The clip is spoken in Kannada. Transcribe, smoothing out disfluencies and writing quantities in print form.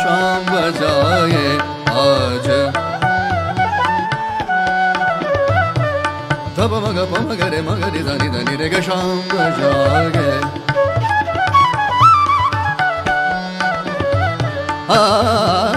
शाम बजाए आज धप मग प मग रे धनि धनि रे ग शाम बजाए आ